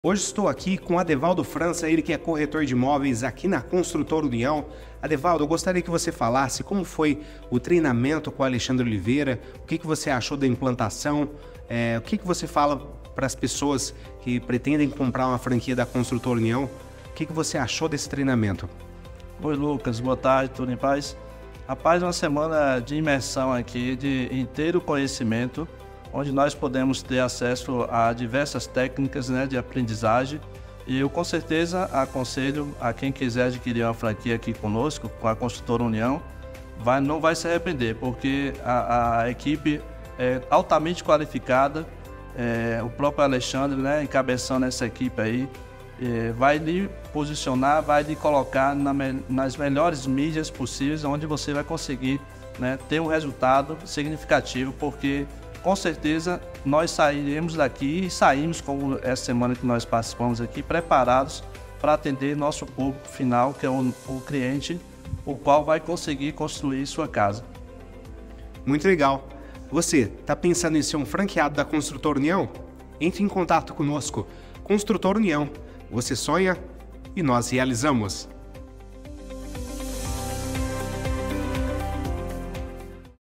Hoje estou aqui com Adevaldo França, ele que é corretor de imóveis aqui na Construtora União. Adevaldo, eu gostaria que você falasse como foi o treinamento com o Alexandre Oliveira, o que você achou da implantação, o que você fala para as pessoas que pretendem comprar uma franquia da Construtora União, o que você achou desse treinamento? Oi Lucas, boa tarde, tudo em paz? Rapaz, uma semana de imersão aqui, de inteiro conhecimento, onde nós podemos ter acesso a diversas técnicas, de aprendizagem. E eu com certeza aconselho a quem quiser adquirir uma franquia aqui conosco, com a Construtora União, não vai se arrepender, porque a equipe é altamente qualificada, o próprio Alexandre, encabeçando essa equipe aí, vai lhe posicionar, vai lhe colocar nas melhores mídias possíveis, onde você vai conseguir ter um resultado significativo, porque com certeza nós sairemos daqui e saímos, como essa semana que nós participamos aqui, preparados para atender nosso público final, que é o cliente, o qual vai conseguir construir sua casa. Muito legal. Você está pensando em ser um franqueado da Construtora União? Entre em contato conosco. Construtora União. Você sonha e nós realizamos.